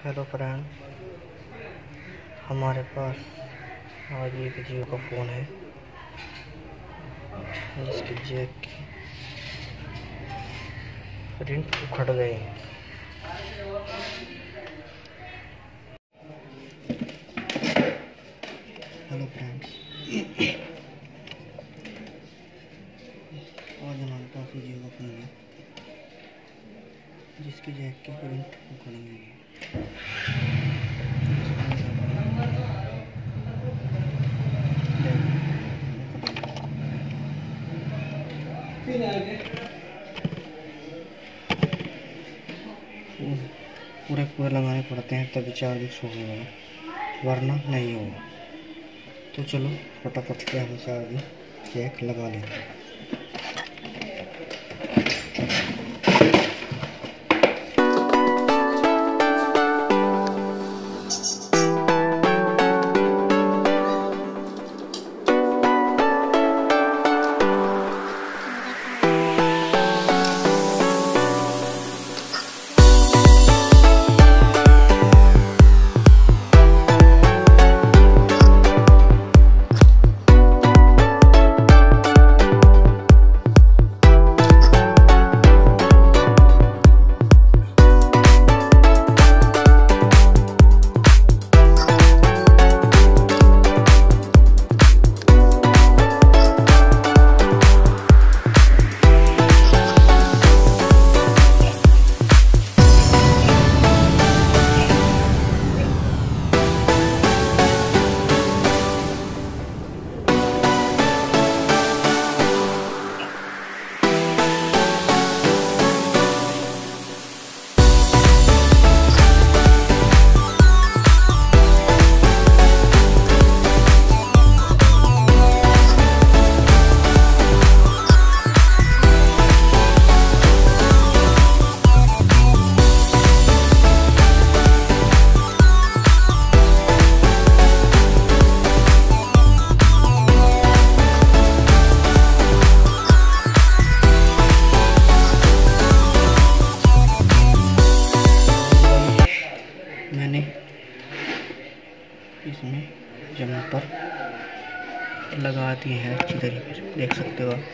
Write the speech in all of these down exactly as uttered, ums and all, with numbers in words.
Hello friend, हमारे पास आज एक जियो का फ़ोन है जिसके जैक की प्रिंट उखड़ गए हैं। हेलो फ्रेंड्स, आज हमारे पास एक जियो का फ़ोन है जिसके जैक की प्रिंट उखड़ गई है। पूरे पूरे लगाने पड़ते हैं तभी चार्जिंग होगा, वरना नहीं होगा। तो चलो फटाफट से हम चार्जिंग जैक लगा लेते हैं। मैंने इसमें जम्पर लगा दिए हैं अच्छी तरीके से, देख सकते हो आप।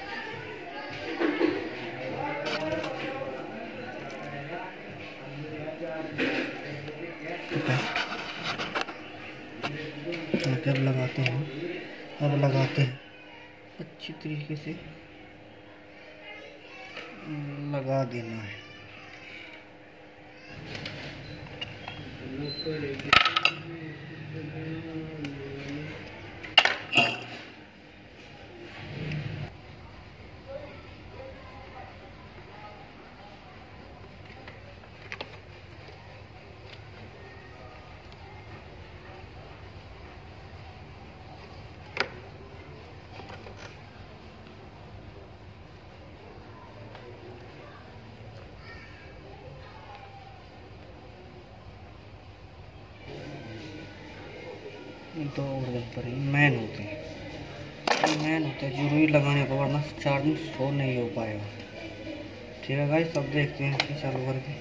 अब लगाते हैं अब लगाते हैं अच्छी तरीके से लगा देना है। दो पर ही मैन होते हैं मैन होते हैं जरूरी लगाने को, वरना चार्जिंग सो नहीं हो पाएगा। ठीक है गाइस, सब देखते हैं इसे चालू करके।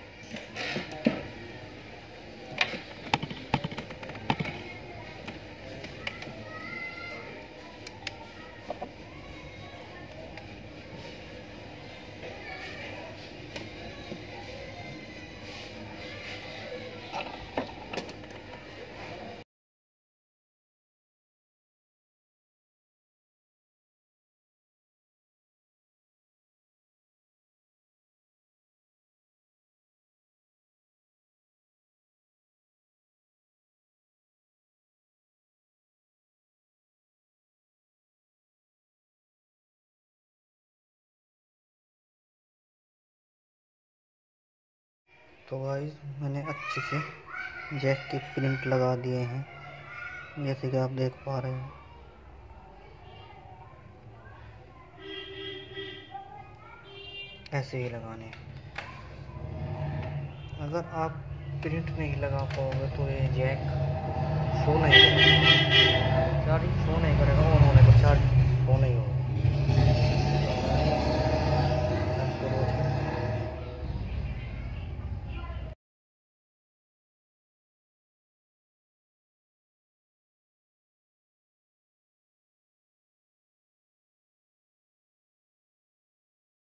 तो गाइस, मैंने अच्छे से जैक के प्रिंट लगा दिए हैं, जैसे कि आप देख पा रहे हैं। ऐसे ही लगाने हैं। अगर आप प्रिंट नहीं लगा पाओगे तो ये जैक शो नहीं करेगा, चार्जिंग शो नहीं करेगा, ऑन होने पर चार्जिंग शो नहीं होगा।